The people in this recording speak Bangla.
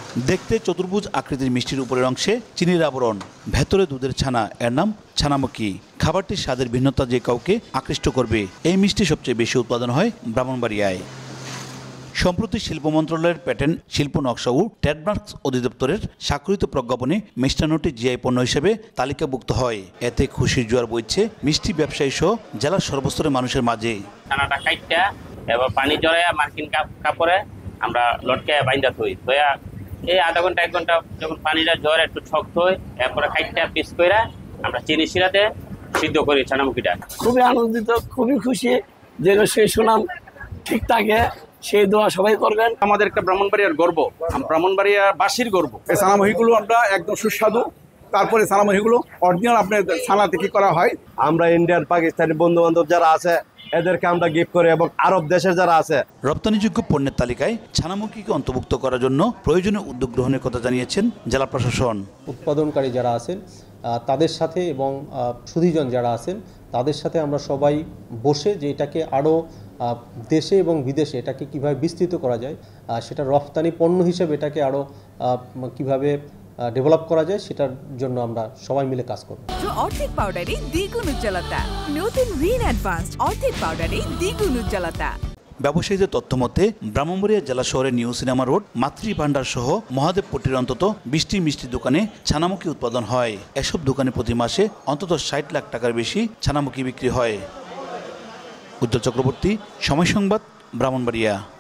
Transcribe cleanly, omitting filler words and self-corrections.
দেখতে চতুর্ভুজ আকৃতির মিষ্টির উপরের অংশে চিনির আবরণ, ভেতরে দুধের ছানা, এর নাম ছানামুখী। খাবারটির স্বাদের ভিন্নতা যে কাউকে আকৃষ্ট করবে। এই মিষ্টি সবচেয়ে বেশি উৎপাদন হয় ব্রাহ্মণবাড়িয়ায়। সম্প্রতি শিল্প মন্ত্রণালয়ের প্যাটেন্ট, শিল্প নকশা ও ট্রেডমার্কস অধিদপ্তরের স্বাক্ষরিত প্রজ্ঞাপনে মিষ্টান্নটি জিআই পণ্য হিসেবে তালিকাভুক্ত হয়। এতে খুশির জোয়ার বইছে মিষ্টি ব্যবসায়ী সহ জেলার সর্বস্তরের মানুষের মাঝে। ছানাটা কাইটটা এবার পানি জড়াইয়া মার্কিন কাপড়ে আমরা লটকে বাইন্দা থই, থইয়া এই আধা ঘন্টা 1 ঘন্টা যখন পানিটা জ্বর একটু শক্ত হয়, এরপরে কাইটটা পিস করে আমরা চিনি শিরাতে সিদ্ধ করি ছানামুখীটা। খুবই আনন্দিত, খুবই খুশি যে সেই সুনাম ঠিক থাকে, সেই দোয়া সবাই করবেন। আমাদের একটা ব্রাহ্মণবাড়িয়ার গর্ব, ব্রাহ্মণবাড়িয়ার বাসীর গর্ব। এই ছানামুখীগুলো আমরা একদম সুস্বাদু। তারপরে ছানামুখীগুলো অরিজিনাল আপনার ছানা থেকে করা হয়। আমরা ইন্ডিয়ান পাকিস্তানি বন্ধু বান্ধব যারা আছে এদেরকে আমরা গিফট করি, এবং আরব দেশের যারা আছে। রপ্তানিযোগ্য পণ্যের তালিকায় ছানামুখীকে অন্তর্ভুক্ত করার জন্য প্রয়োজনীয় উদ্যোগ গ্রহণের কথা জানিয়েছেন জেলা প্রশাসন। উৎপাদনকারী যারা আছেন তাদের সাথে এবং সুধীজন যারা আছেন তাদের সাথে আমরা সবাই বসে যে এটাকে আরও দেশে এবং বিদেশে এটাকে কিভাবে বিস্তৃত করা যায়, সেটা রপ্তানি পণ্য হিসেবে এটাকে আরও কিভাবে ডেভেলপ করা যায় সেটার জন্য আমরা সবাই মিলে কাজ করব। অর্ধেক পাউডারে দ্বিগুণ উজ্জ্বলতা, নতুন রিন অ্যাডভান্সড অর্ধেক পাউডারে দ্বিগুণ উজ্জ্বলতা। ব্যবসায়ীদের তথ্য মতে ব্রাহ্মণবাড়িয়া জেলা শহরের নিউ সিনেমা রোড, মাতৃ ভান্ডার সহ মহাদেবপট্টির অন্তত 20টি মিষ্টি দোকানে ছানামুখী উৎপাদন হয়। এসব দোকানে প্রতি মাসে অন্তত 60 লাখ টাকার বেশি ছানামুখী বিক্রি হয়। উজ্জ্বল চক্রবর্তী, সময় সংবাদ, ব্রাহ্মণবাড়িয়া।